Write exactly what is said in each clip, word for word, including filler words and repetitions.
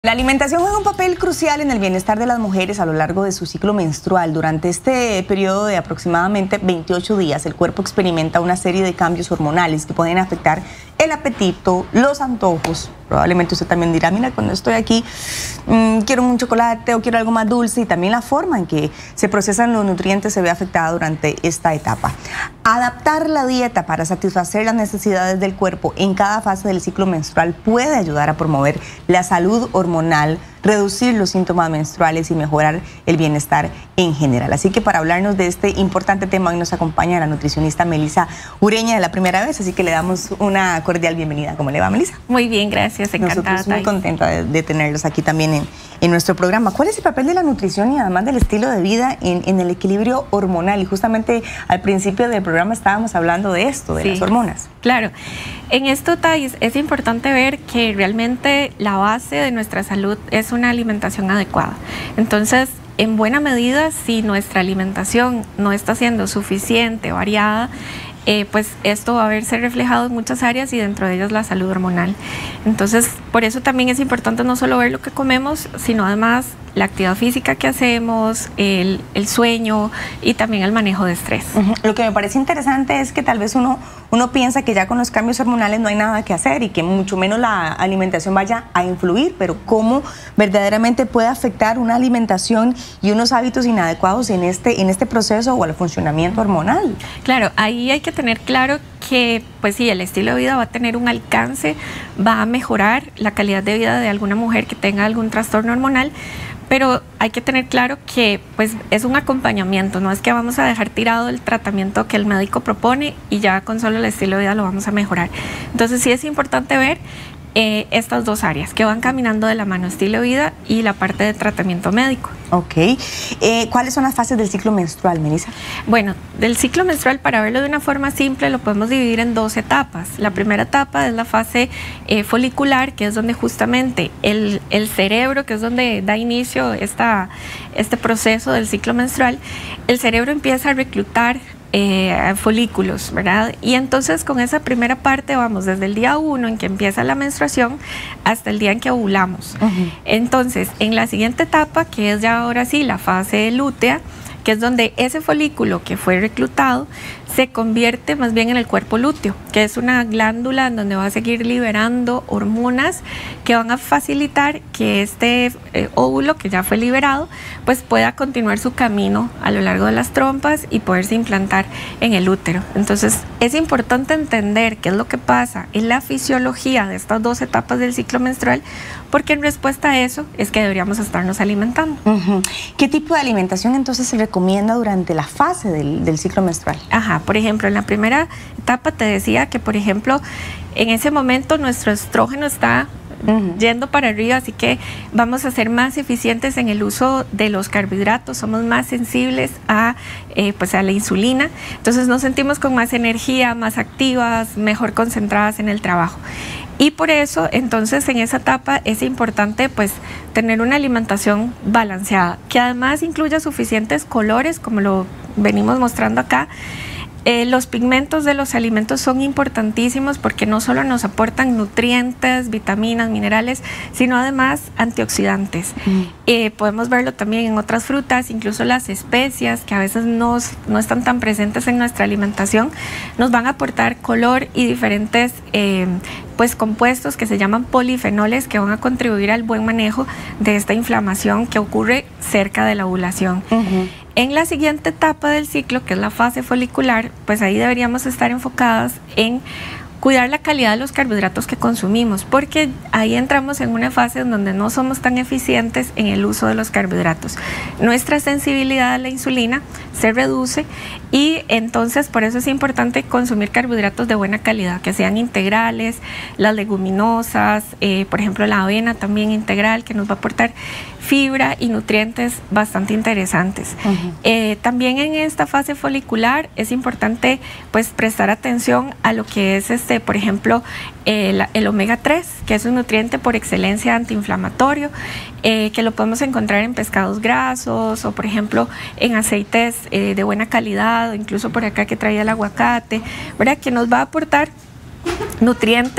La alimentación juega un papel crucial en el bienestar de las mujeres a lo largo de su ciclo menstrual. Durante este periodo de aproximadamente veintiocho días, el cuerpo experimenta una serie de cambios hormonales que pueden afectar el apetito, los antojos. Probablemente usted también dirá, mira, cuando estoy aquí mmm, quiero un chocolate o quiero algo más dulce, y también la forma en que se procesan los nutrientes se ve afectada durante esta etapa. Adaptar la dieta para satisfacer las necesidades del cuerpo en cada fase del ciclo menstrual puede ayudar a promover la salud hormonal, reducir los síntomas menstruales y mejorar el bienestar en general. Así que para hablarnos de este importante tema hoy nos acompaña la nutricionista Melissa Ureña de la primera vez, así que le damos una cordial bienvenida. ¿Cómo le va, Melissa? Muy bien, gracias, encantada. Nosotros muy contenta de, de tenerlos aquí también en, en nuestro programa. ¿Cuál es el papel de la nutrición y además del estilo de vida en, en el equilibrio hormonal? Y justamente al principio del programa estábamos hablando de esto, de sí, las hormonas. Claro. En esto, Thais, es importante ver que realmente la base de nuestra salud es una alimentación adecuada. Entonces, en buena medida, si nuestra alimentación no está siendo suficiente, variada, eh, pues esto va a verse reflejado en muchas áreas y dentro de ellas la salud hormonal. Entonces, por eso también es importante no solo ver lo que comemos, sino además la actividad física que hacemos, el, el sueño y también el manejo de estrés. Uh-huh. Lo que me parece interesante es que tal vez uno, uno piensa que ya con los cambios hormonales no hay nada que hacer y que mucho menos la alimentación vaya a influir, pero cómo verdaderamente puede afectar una alimentación y unos hábitos inadecuados en este, en este proceso o al funcionamiento hormonal. Claro, ahí hay que tener claro que, pues sí, el estilo de vida va a tener un alcance, va a mejorar la calidad de vida de alguna mujer que tenga algún trastorno hormonal, pero hay que tener claro que pues es un acompañamiento, no es que vamos a dejar tirado el tratamiento que el médico propone y ya con solo el estilo de vida lo vamos a mejorar. Entonces sí es importante ver eh, estas dos áreas que van caminando de la mano, estilo de vida y la parte de tratamiento médico. Ok. Eh, ¿Cuáles son las fases del ciclo menstrual, Melissa? Bueno, del ciclo menstrual, para verlo de una forma simple, lo podemos dividir en dos etapas. La primera etapa es la fase eh, folicular, que es donde justamente el, el cerebro, que es donde da inicio esta, este proceso del ciclo menstrual, el cerebro empieza a reclutar Eh, folículos, ¿verdad? Y entonces con esa primera parte vamos desde el día uno en que empieza la menstruación hasta el día en que ovulamos. Uh-huh. Entonces, en la siguiente etapa, que es ya ahora sí la fase lútea, que es donde ese folículo que fue reclutado se convierte más bien en el cuerpo lúteo, que es una glándula en donde va a seguir liberando hormonas que van a facilitar que este eh, óvulo que ya fue liberado pues pueda continuar su camino a lo largo de las trompas y poderse implantar en el útero. Entonces es importante entender qué es lo que pasa en la fisiología de estas dos etapas del ciclo menstrual, porque en respuesta a eso es que deberíamos estarnos alimentando. Uh-huh. ¿Qué tipo de alimentación entonces se recomienda durante la fase del, del ciclo menstrual? Ajá, por ejemplo, en la primera etapa te decía que, por ejemplo, en ese momento nuestro estrógeno está Uh-huh. yendo para arriba, así que vamos a ser más eficientes en el uso de los carbohidratos, somos más sensibles a, eh, pues a la insulina, entonces nos sentimos con más energía, más activas, mejor concentradas en el trabajo. Y por eso, entonces, en esa etapa es importante pues tener una alimentación balanceada, que además incluya suficientes colores, como lo venimos mostrando acá. Eh, los pigmentos de los alimentos son importantísimos porque no solo nos aportan nutrientes, vitaminas, minerales, sino además antioxidantes. Mm. Eh, podemos verlo también en otras frutas, incluso las especias, que a veces no, no están tan presentes en nuestra alimentación, nos van a aportar color y diferentes eh, pues, compuestos que se llaman polifenoles, que van a contribuir al buen manejo de esta inflamación que ocurre cerca de la ovulación. Uh-huh. En la siguiente etapa del ciclo, que es la fase folicular, pues ahí deberíamos estar enfocadas en cuidar la calidad de los carbohidratos que consumimos, porque ahí entramos en una fase en donde no somos tan eficientes en el uso de los carbohidratos. Nuestra sensibilidad a la insulina se reduce y entonces por eso es importante consumir carbohidratos de buena calidad, que sean integrales, las leguminosas, eh, por ejemplo la avena también integral, que nos va a aportar fibra y nutrientes bastante interesantes. Uh-huh. eh, también en esta fase folicular es importante pues prestar atención a lo que es este, por ejemplo, el, el omega tres, que es un nutriente por excelencia antiinflamatorio, eh, que lo podemos encontrar en pescados grasos o por ejemplo en aceites eh, de buena calidad, o incluso por acá que traía el aguacate, ¿verdad? Que nos va a aportar nutrientes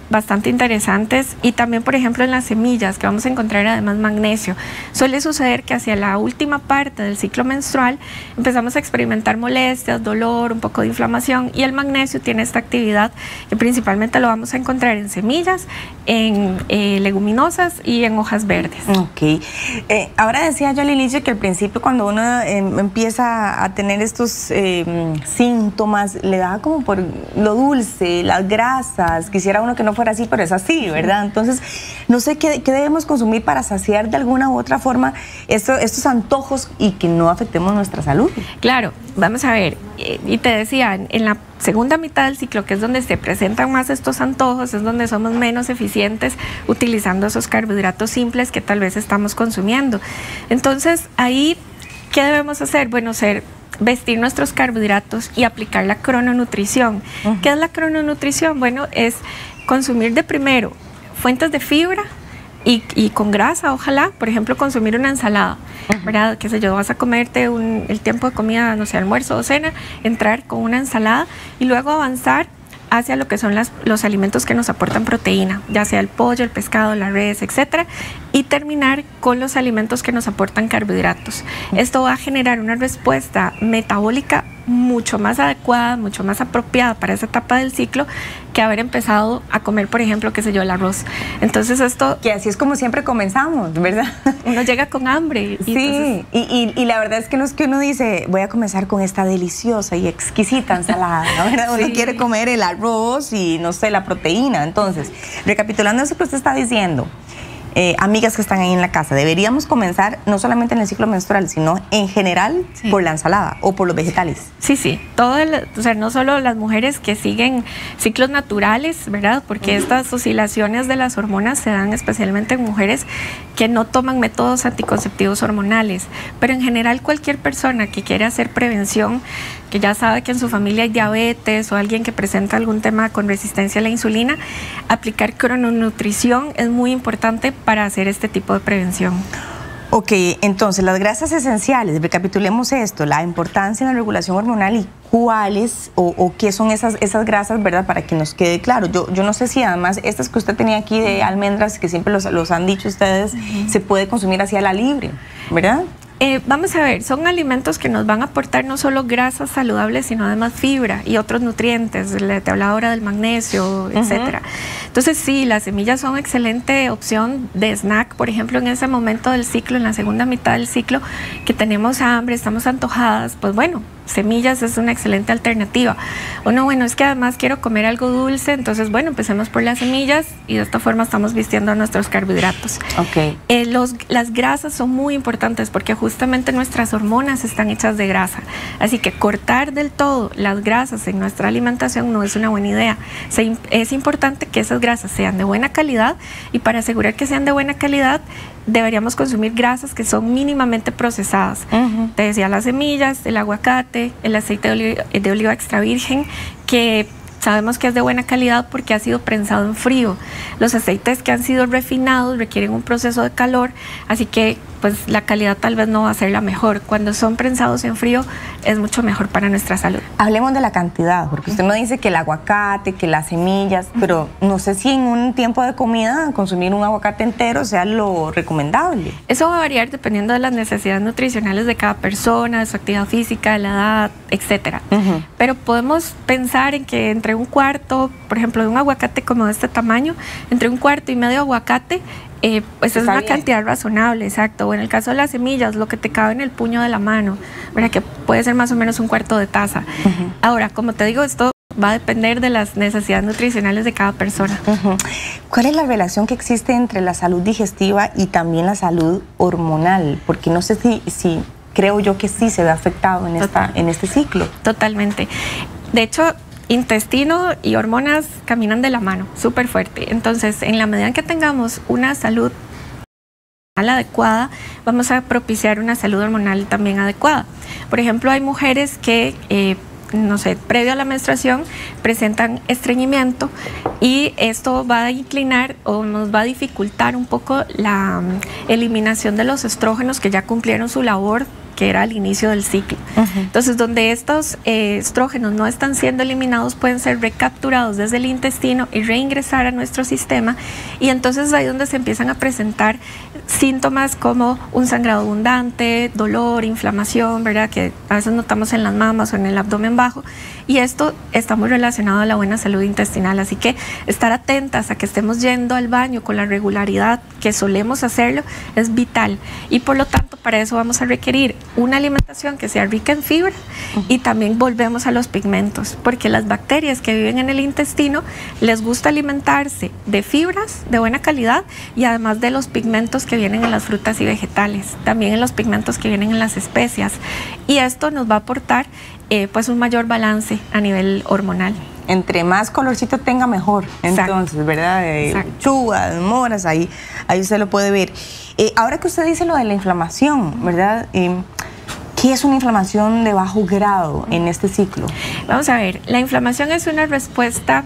bastante interesantes, y también, por ejemplo, en las semillas, que vamos a encontrar además magnesio. Suele suceder que hacia la última parte del ciclo menstrual empezamos a experimentar molestias, dolor, un poco de inflamación, y el magnesio tiene esta actividad que principalmente lo vamos a encontrar en semillas, en eh, leguminosas y en hojas verdes. Ok. Eh, ahora decía yo al inicio que al principio, cuando uno eh, empieza a tener estos eh, síntomas, le da como por lo dulce, las grasas. Quisiera uno que no fuera así, pero es así, ¿verdad? Entonces, no sé qué, qué debemos consumir para saciar de alguna u otra forma esto, estos antojos y que no afectemos nuestra salud. Claro, vamos a ver, y te decía, en la segunda mitad del ciclo, que es donde se presentan más estos antojos, es donde somos menos eficientes utilizando esos carbohidratos simples que tal vez estamos consumiendo. Entonces, ahí, ¿qué debemos hacer? Bueno, ser vestir nuestros carbohidratos y aplicar la crononutrición. Uh-huh. ¿Qué es la crononutrición? Bueno, es consumir de primero fuentes de fibra y, y con grasa, ojalá, por ejemplo, consumir una ensalada, uh-huh. ¿verdad? Qué sé yo, vas a comerte un, el tiempo de comida, no sé, almuerzo o cena, entrar con una ensalada y luego avanzar hacia lo que son las, los alimentos que nos aportan proteína, ya sea el pollo, el pescado, la res, etcétera, y terminar con los alimentos que nos aportan carbohidratos. Esto va a generar una respuesta metabólica mucho más adecuada, mucho más apropiada para esa etapa del ciclo que haber empezado a comer, por ejemplo, qué sé yo, el arroz. Entonces esto... Que así es como siempre comenzamos, ¿verdad? Uno llega con hambre. Y sí, entonces... y, y, y la verdad es que no es que uno dice, voy a comenzar con esta deliciosa y exquisita ensalada, ¿no? ¿verdad? Uno sí. quiere comer el arroz y, no sé, la proteína. Entonces, recapitulando eso que usted está diciendo, Eh, amigas que están ahí en la casa, deberíamos comenzar no solamente en el ciclo menstrual, sino en general sí. por la ensalada o por los vegetales. Sí, sí, todo el, o sea, no solo las mujeres que siguen ciclos naturales, ¿verdad? Porque uh-huh. estas oscilaciones de las hormonas se dan especialmente en mujeres que no toman métodos anticonceptivos hormonales, pero en general cualquier persona que quiere hacer prevención, que ya sabe que en su familia hay diabetes o alguien que presenta algún tema con resistencia a la insulina, aplicar crononutrición es muy importante para hacer este tipo de prevención. Ok, entonces las grasas esenciales, recapitulemos esto, la importancia en la regulación hormonal y cuáles o, o qué son esas, esas grasas, ¿verdad? Para que nos quede claro. Yo, yo no sé si además estas que usted tenía aquí de almendras, que siempre los, los han dicho ustedes, uh-huh. se puede consumir así a la libre, ¿verdad? Eh, vamos a ver, son alimentos que nos van a aportar no solo grasas saludables, sino además fibra y otros nutrientes. Te hablaba ahora del magnesio, uh-huh. etcétera. Entonces sí, las semillas son excelente opción de snack, por ejemplo, en ese momento del ciclo, en la segunda mitad del ciclo, que tenemos hambre, estamos antojadas, pues bueno, semillas es una excelente alternativa. O no, bueno, es que además quiero comer algo dulce, entonces bueno, empecemos por las semillas y de esta forma estamos vistiendo nuestros carbohidratos. Okay. Eh, los, las grasas son muy importantes porque justamente nuestras hormonas están hechas de grasa, así que cortar del todo las grasas en nuestra alimentación no es una buena idea. Se, es importante que esas grasas sean de buena calidad, y para asegurar que sean de buena calidad deberíamos consumir grasas que son mínimamente procesadas. Uh-huh. Te decía, las semillas, el aguacate, el aceite de oliva, de oliva extra virgen, que sabemos que es de buena calidad porque ha sido prensado en frío. Los aceites que han sido refinados requieren un proceso de calor, así que pues la calidad tal vez no va a ser la mejor. Cuando son prensados en frío es mucho mejor para nuestra salud. Hablemos de la cantidad, porque usted no dice que el aguacate, que las semillas, pero no sé si en un tiempo de comida consumir un aguacate entero sea lo recomendable. Eso va a variar dependiendo de las necesidades nutricionales de cada persona, de su actividad física, de la edad, etcétera. Uh-huh. Pero podemos pensar en que entre un cuarto, por ejemplo, de un aguacate como de este tamaño, entre un cuarto y medio aguacate, Eh, pues es una bien. cantidad razonable, exacto. O en el caso de las semillas, lo que te cabe en el puño de la mano, ¿verdad? Que puede ser más o menos un cuarto de taza. Uh-huh. Ahora, como te digo, esto va a depender de las necesidades nutricionales de cada persona. Uh-huh. ¿Cuál es la relación que existe entre la salud digestiva y también la salud hormonal? Porque no sé si, si creo yo que sí se ve afectado en, esta, en este ciclo. Totalmente. De hecho, intestino y hormonas caminan de la mano, súper fuerte. Entonces, en la medida en que tengamos una salud adecuada, vamos a propiciar una salud hormonal también adecuada. Por ejemplo, hay mujeres que, eh, no sé, previo a la menstruación presentan estreñimiento, y esto va a inclinar o nos va a dificultar un poco la um, eliminación de los estrógenos que ya cumplieron su labor que era al inicio del ciclo. Uh-huh. Entonces, donde estos eh, estrógenos no están siendo eliminados, pueden ser recapturados desde el intestino y reingresar a nuestro sistema, y entonces ahí es donde se empiezan a presentar síntomas como un sangrado abundante, dolor, inflamación, ¿verdad?, que a veces notamos en las mamas o en el abdomen bajo, y esto está muy relacionado a la buena salud intestinal, así que estar atentas a que estemos yendo al baño con la regularidad que solemos hacerlo es vital, y por lo tanto para eso vamos a requerir una alimentación que sea rica en fibra, uh-huh. y también volvemos a los pigmentos, porque las bacterias que viven en el intestino les gusta alimentarse de fibras de buena calidad y además de los pigmentos que vienen en las frutas y vegetales, también en los pigmentos que vienen en las especias, y esto nos va a aportar eh, pues un mayor balance a nivel hormonal. Entre más colorcito tenga, mejor. Entonces, Exacto. ¿verdad? Eh, chuvas, moras, ahí, ahí usted lo puede ver. Eh, ahora que usted dice lo de la inflamación, ¿verdad? Eh, ¿Qué es una inflamación de bajo grado en este ciclo? Vamos a ver, la inflamación es una respuesta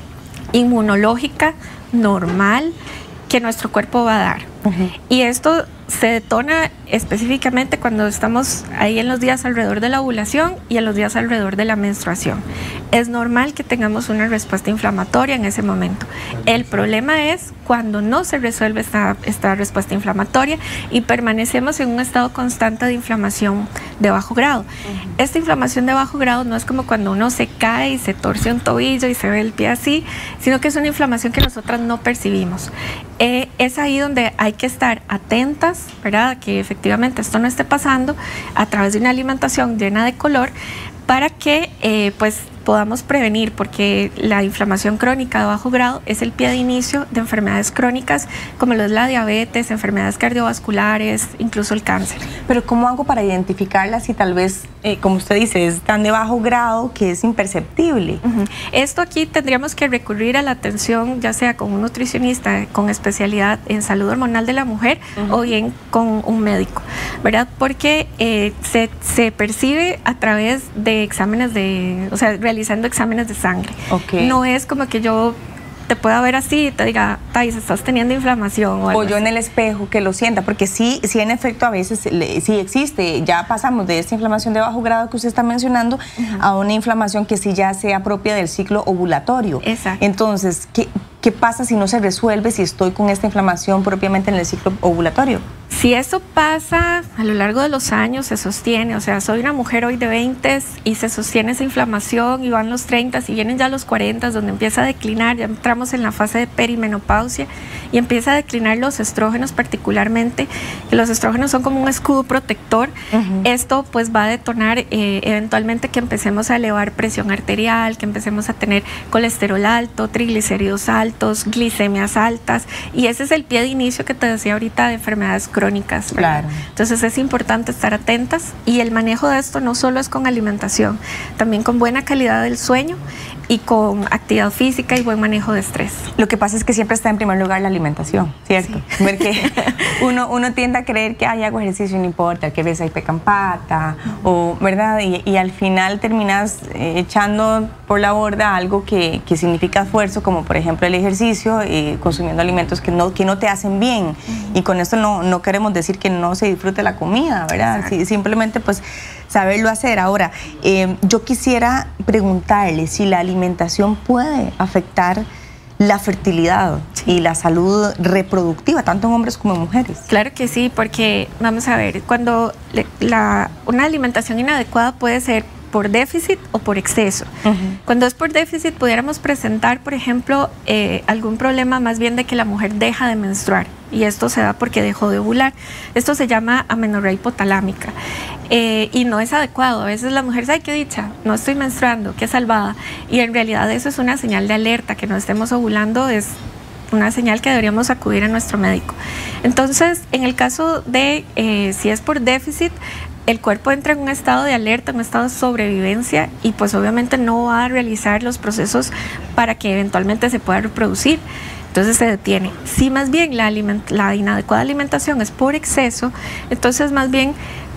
inmunológica normal que nuestro cuerpo va a dar. Uh-huh. Y esto se detona específicamente cuando estamos ahí en los días alrededor de la ovulación y en los días alrededor de la menstruación. Es normal que tengamos una respuesta inflamatoria en ese momento. El problema es cuando no se resuelve esta, esta respuesta inflamatoria y permanecemos en un estado constante de inflamación de bajo grado. Uh-huh. Esta inflamación de bajo grado no es como cuando uno se cae y se torce un tobillo y se ve el pie así, sino que es una inflamación que nosotras no percibimos. Eh, es ahí donde hay que estar atentas, ¿verdad?, que efectivamente esto no esté pasando a través de una alimentación llena de color para que eh, pues podamos prevenir, porque la inflamación crónica de bajo grado es el pie de inicio de enfermedades crónicas como lo es la diabetes, enfermedades cardiovasculares, incluso el cáncer. Pero ¿cómo hago para identificarlas si tal vez, eh, como usted dice, es tan de bajo grado que es imperceptible? Uh-huh. Esto aquí tendríamos que recurrir a la atención, ya sea con un nutricionista con especialidad en salud hormonal de la mujer, uh-huh. o bien con un médico, ¿verdad? Porque eh, se, se percibe a través de exámenes de, o sea, realizando exámenes de sangre. Okay. No es como que yo te pueda ver así y te diga, Thais, estás teniendo inflamación. O, o yo así en el espejo que lo sienta, porque sí, sí en efecto a veces sí existe, ya pasamos de esta inflamación de bajo grado que usted está mencionando, uh-huh. a una inflamación que sí ya sea propia del ciclo ovulatorio. Exacto. Entonces, ¿qué, qué pasa si no se resuelve, si estoy con esta inflamación propiamente en el ciclo ovulatorio? Si eso pasa a lo largo de los años, se sostiene, o sea, soy una mujer hoy de veinte y se sostiene esa inflamación y van los treinta y vienen ya los cuarenta, donde empieza a declinar, ya entramos en la fase de perimenopausia y empieza a declinar los estrógenos particularmente, que los estrógenos son como un escudo protector. Uh-huh. Esto pues va a detonar eh, eventualmente que empecemos a elevar presión arterial, que empecemos a tener colesterol alto, triglicéridos altos, glicemias altas, y ese es el pie de inicio que te decía ahorita de enfermedades crónicas. Claro. Entonces es importante estar atentas, y el manejo de esto no solo es con alimentación, también con buena calidad del sueño y con actividad física y buen manejo de estrés. Lo que pasa es que siempre está en primer lugar la alimentación, ¿cierto? Sí. Porque uno, uno tiende a creer que ay, hago ejercicio, no importa, que ves ahí pecan pata, o, ¿verdad? Y, y al final terminas eh, echando por la borda algo que, que significa esfuerzo, como por ejemplo el ejercicio, eh, consumiendo alimentos que no, que no te hacen bien. Uh-huh. Y con esto no, no queremos decir que no se disfrute la comida, ¿verdad? Sí, simplemente pues saberlo hacer. Ahora, eh, yo quisiera preguntarle si la alimentación puede afectar la fertilidad, sí, y la salud reproductiva, tanto en hombres como en mujeres. Claro que sí, porque vamos a ver, cuando le, la, una alimentación inadecuada puede ser por déficit o por exceso. Uh-huh. Cuando es por déficit pudiéramos presentar, por ejemplo, eh, algún problema más bien de que la mujer deja de menstruar, y esto se da porque dejó de ovular. Esto se llama amenorrea hipotalámica, eh, y no es adecuado. A veces la mujer dice, ay, qué dicha, no estoy menstruando, qué salvada, y en realidad eso es una señal de alerta. Que no estemos ovulando es una señal que deberíamos acudir a nuestro médico. Entonces, en el caso de eh, si es por déficit, el cuerpo entra en un estado de alerta, en un estado de sobrevivencia, y pues obviamente no va a realizar los procesos para que eventualmente se pueda reproducir. Entonces se detiene. Si más bien la, aliment la inadecuada alimentación es por exceso, entonces más bien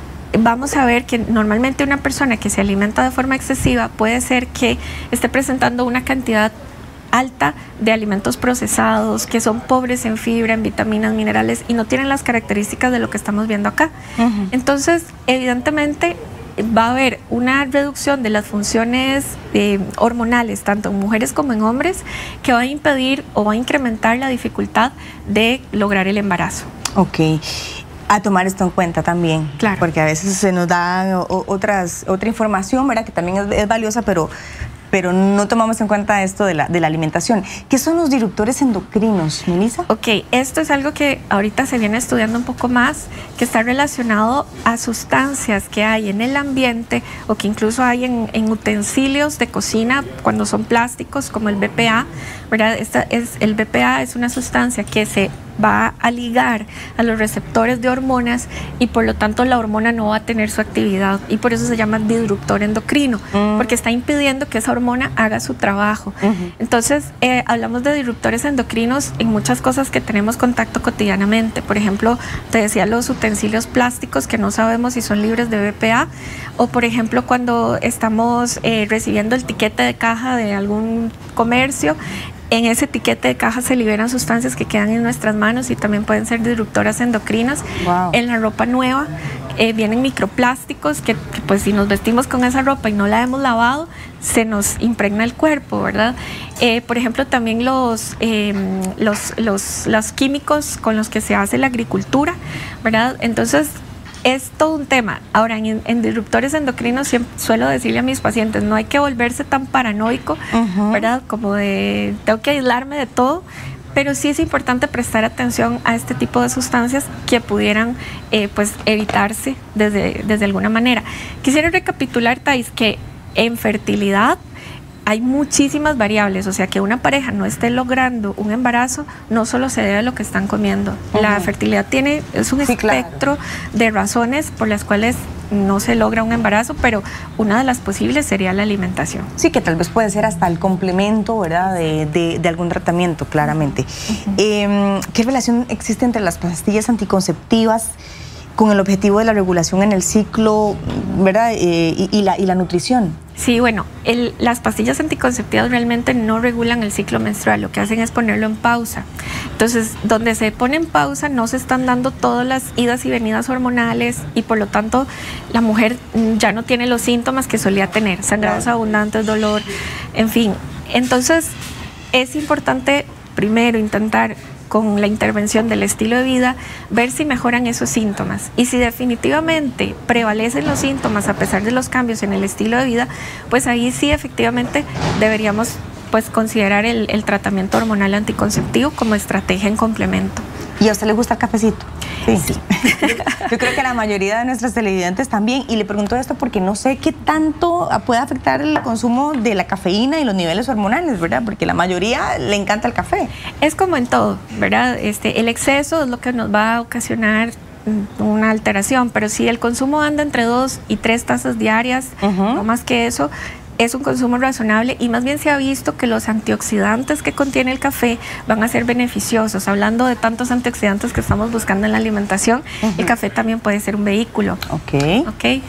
vamos a ver que normalmente una persona que se alimenta de forma excesiva puede ser que esté presentando una cantidad alta de alimentos procesados, que son pobres en fibra, en vitaminas, minerales, y no tienen las características de lo que estamos viendo acá. Uh-huh. Entonces, evidentemente, va a haber una reducción de las funciones eh, hormonales, tanto en mujeres como en hombres, que va a impedir o va a incrementar la dificultad de lograr el embarazo. Ok. A tomar esto en cuenta también, claro, porque a veces se nos da o, otras, otra información, ¿verdad?, que también es, es valiosa, pero, pero no tomamos en cuenta esto de la, de la alimentación. ¿Qué son los disruptores endocrinos, Melissa? Ok, esto es algo que ahorita se viene estudiando un poco más, que está relacionado a sustancias que hay en el ambiente o que incluso hay en, en utensilios de cocina cuando son plásticos, como el B P A, ¿verdad? Esta es, el B P A es una sustancia que se va a ligar a los receptores de hormonas y por lo tanto la hormona no va a tener su actividad, y por eso se llama disruptor endocrino, mm. porque está impidiendo que esa hormona haga su trabajo. Uh-huh. Entonces eh, hablamos de disruptores endocrinos en muchas cosas que tenemos contacto cotidianamente. Por ejemplo, te decía, los utensilios plásticos que no sabemos si son libres de B P A, o por ejemplo cuando estamos eh, recibiendo el tiquete de caja de algún comercio. En ese etiquete de caja se liberan sustancias que quedan en nuestras manos y también pueden ser disruptoras endocrinas. Wow. En la ropa nueva eh, vienen microplásticos que, que pues si nos vestimos con esa ropa y no la hemos lavado, se nos impregna el cuerpo, ¿verdad? Eh, por ejemplo, también los, eh, los, los, los químicos con los que se hace la agricultura, ¿verdad? Entonces, es todo un tema. Ahora, en, en disruptores endocrinos siempre suelo decirle a mis pacientes, no hay que volverse tan paranoico, uh-huh. ¿verdad? Como de, tengo que aislarme de todo, pero sí es importante prestar atención a este tipo de sustancias que pudieran eh, pues evitarse desde, desde alguna manera. Quisiera recapitular, Thais, que en fertilidad hay muchísimas variables, o sea que una pareja no esté logrando un embarazo no solo se debe a lo que están comiendo. Uh-huh. La fertilidad tiene, es un sí, espectro claro. de razones por las cuales no se logra un embarazo, pero una de las posibles sería la alimentación. Sí, que tal vez puede ser hasta el complemento, ¿verdad?, de, de, de algún tratamiento, claramente. Uh-huh. eh, ¿Qué relación existe entre las pastillas anticonceptivas con el objetivo de la regulación en el ciclo, ¿verdad?, eh, y, y, la, y la nutrición? Sí, bueno, el, las pastillas anticonceptivas realmente no regulan el ciclo menstrual, lo que hacen es ponerlo en pausa. Entonces, donde se pone en pausa no se están dando todas las idas y venidas hormonales y por lo tanto la mujer ya no tiene los síntomas que solía tener, sangrados abundantes, dolor, en fin. Entonces, es importante primero intentar con la intervención del estilo de vida, ver si mejoran esos síntomas. Y si definitivamente prevalecen los síntomas a pesar de los cambios en el estilo de vida, pues ahí sí efectivamente deberíamos pues considerar el, el tratamiento hormonal anticonceptivo como estrategia en complemento. ¿Y a usted le gusta el cafecito? Sí. sí. Yo creo que la mayoría de nuestros televidentes también, y le pregunto esto porque no sé qué tanto puede afectar el consumo de la cafeína y los niveles hormonales, ¿verdad? Porque la mayoría le encanta el café. Es como en todo, ¿verdad? Este, el exceso es lo que nos va a ocasionar una alteración, pero si el consumo anda entre dos y tres tazas diarias, uh-huh. no más que eso, es un consumo razonable y más bien se ha visto que los antioxidantes que contiene el café van a ser beneficiosos. Hablando de tantos antioxidantes que estamos buscando en la alimentación, uh-huh. el café también puede ser un vehículo. Ok. Ok.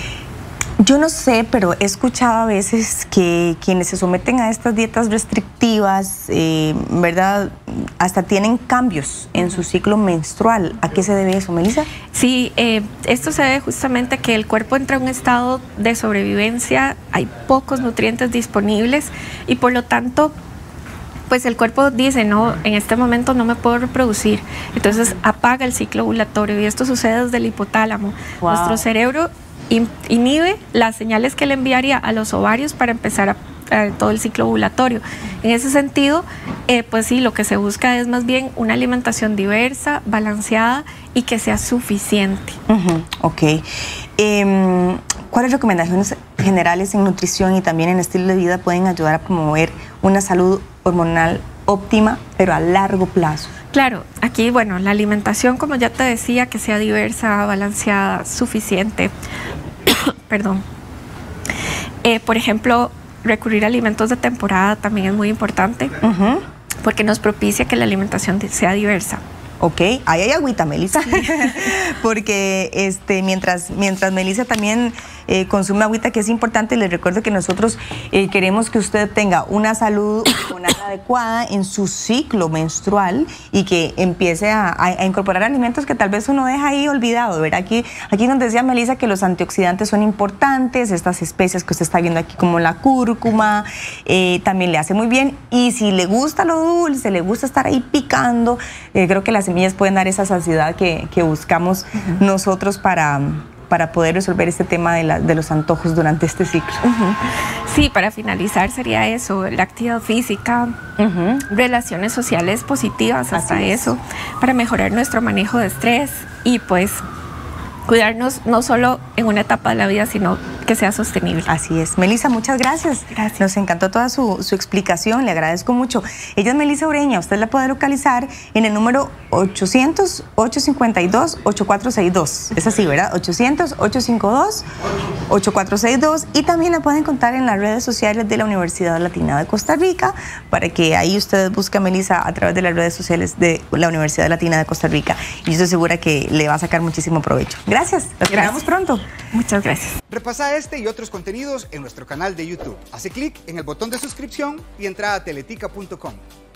Yo no sé, pero he escuchado a veces que quienes se someten a estas dietas restrictivas, eh, ¿verdad?, hasta tienen cambios en su ciclo menstrual. ¿A qué se debe eso, Melissa? Sí, eh, esto se debe justamente a que el cuerpo entra en un estado de sobrevivencia, hay pocos nutrientes disponibles y por lo tanto pues el cuerpo dice, no, en este momento no me puedo reproducir, entonces apaga el ciclo ovulatorio y esto sucede desde el hipotálamo. Wow. Nuestro cerebro inhibe las señales que le enviaría a los ovarios para empezar a, a todo el ciclo ovulatorio. En ese sentido, eh, pues sí, lo que se busca es más bien una alimentación diversa, balanceada y que sea suficiente. Uh-huh. Ok. Eh, ¿Cuáles recomendaciones generales en nutrición y también en estilo de vida pueden ayudar a promover una salud hormonal óptima, pero a largo plazo? Claro, aquí, bueno, la alimentación, como ya te decía, que sea diversa, balanceada, suficiente. Perdón. Eh, por ejemplo, recurrir a alimentos de temporada también es muy importante, uh-huh. porque nos propicia que la alimentación sea diversa. Ok, ahí hay agüita, Melissa. Porque este, mientras, mientras Melissa también eh, consume agüita, que es importante, les recuerdo que nosotros eh, queremos que usted tenga una salud hormonal adecuada en su ciclo menstrual y que empiece a, a, a incorporar alimentos que tal vez uno deja ahí olvidado, ¿verdad? Aquí, aquí nos decía Melissa que los antioxidantes son importantes, estas especias que usted está viendo aquí como la cúrcuma, eh, también le hace muy bien. Y si le gusta lo dulce, le gusta estar ahí picando, eh, creo que las semillas pueden dar esa saciedad que, que buscamos uh-huh. nosotros para, para poder resolver este tema de, la, de los antojos durante este ciclo. Uh-huh. Sí, para finalizar sería eso, la actividad física, uh-huh. relaciones sociales positivas, hasta Así eso, es. Para mejorar nuestro manejo de estrés y pues cuidarnos no solo en una etapa de la vida, sino que sea sostenible. Así es. Melissa, muchas gracias. Gracias. Nos encantó toda su, su explicación, le agradezco mucho. Ella es Melissa Ureña, usted la puede localizar en el número ochocientos, ochocientos cincuenta y dos, ochenta y cuatro sesenta y dos. Es así, ¿verdad? ochocientos, ochocientos cincuenta y dos, ochenta y cuatro sesenta y dos. Y también la pueden encontrar en las redes sociales de la Universidad Latina de Costa Rica, para que ahí ustedes busquen a Melissa a través de las redes sociales de la Universidad Latina de Costa Rica. Y yo estoy segura que le va a sacar muchísimo provecho. Gracias. Nos vemos pronto. Muchas gracias. Repasa este y otros contenidos en nuestro canal de YouTube. Hace clic en el botón de suscripción y entra a teletica punto com.